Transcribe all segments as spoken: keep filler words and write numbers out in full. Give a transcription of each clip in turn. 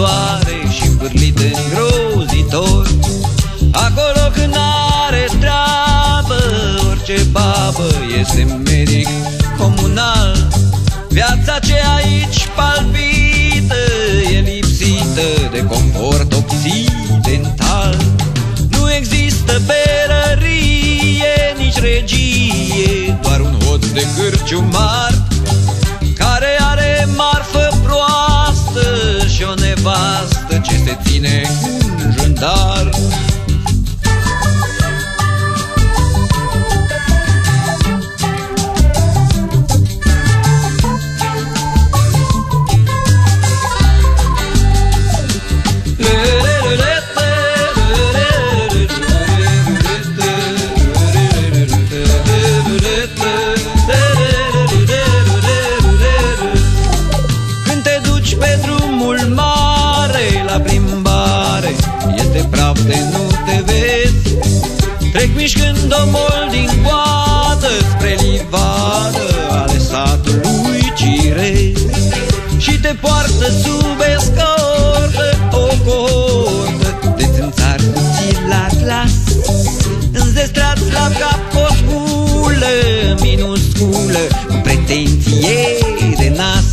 soare și pârlit îngrozitor. Acolo când are treabă, orice babă este medic comunal. Viața ce aici palpită e lipsită de confort occidental. Nu există berărie, nici regie, doar un hoț de cârciumar care are marfă proastă și o nevastă ce se ține în jândar. De nu te vezi, trec mișcând omol din coadă spre livadă ale satului Cirez. Și te poartă sub escortă o cohortă de țânțari cu țiri la glas, înzestrați la cap o sculă minusculă cu pretenție de nas.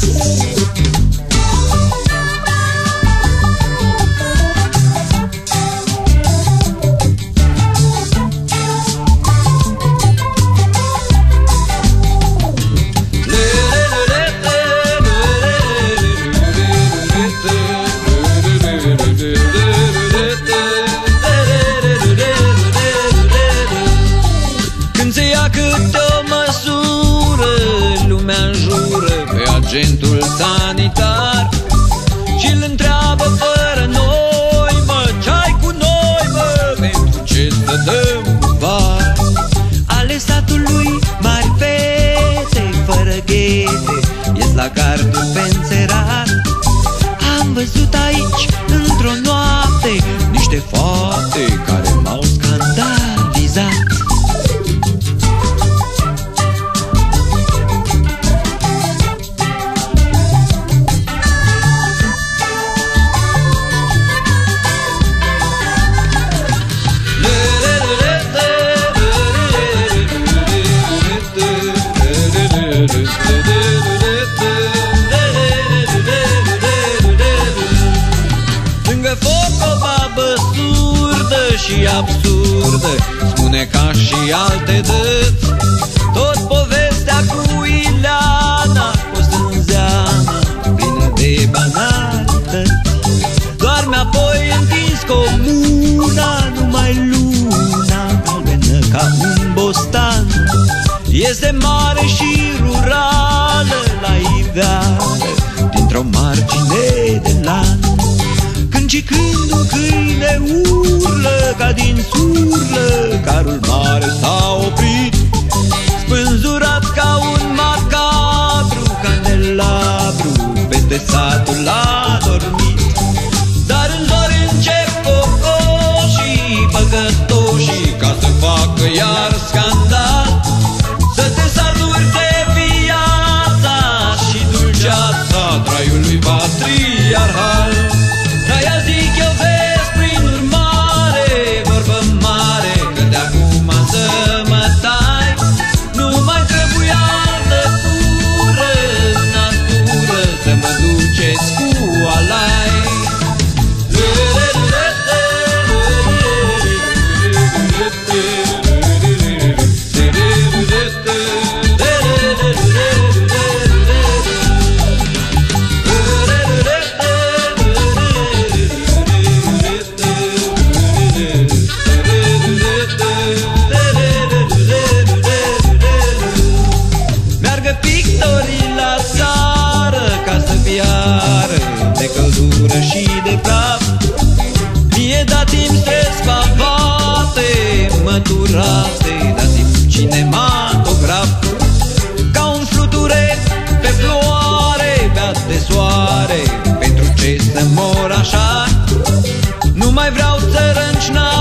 Agentul sanitar și-l întreabă fără noi, mă, ce-ai cu noi, mă, pentru ce să dăm var? Ale satului mari fete fără ghete ies la gardul pe înțerat. Am văzut aici într-o noapte niște fate care m-au scandalizat. Și absurdă, spune ca și alte dăți, tot povestea cu Ileana, o stânzeană plină de banalități. Doarme apoi întins comuna, numai luna galbenă ca un bostan. Este mare și rurală la iveală, dintr-o margine de lan. Când și când un câine urlă ca din surlă, carul mare s-a oprit, spânzurat ca un macabru candelabru, peste satul a dormit. Dar în zori încep cocoșii păcătoșii ca să facă iar scandal, să te saturi de viața și dulceața traiului patriarhal. De-aia zic eu, vezi, prin urmare, vorbă mare, că de-acum să mă tai, nu mai trebuie altă cură în natură să mă duceți cu alai. De căldură și de praf, mie dați-mi stres pavate măturate, dați-mi cinematograf, ca un fluture pe floare beat de soare. Pentru ce să mor așa? Nu mai vreau țărănci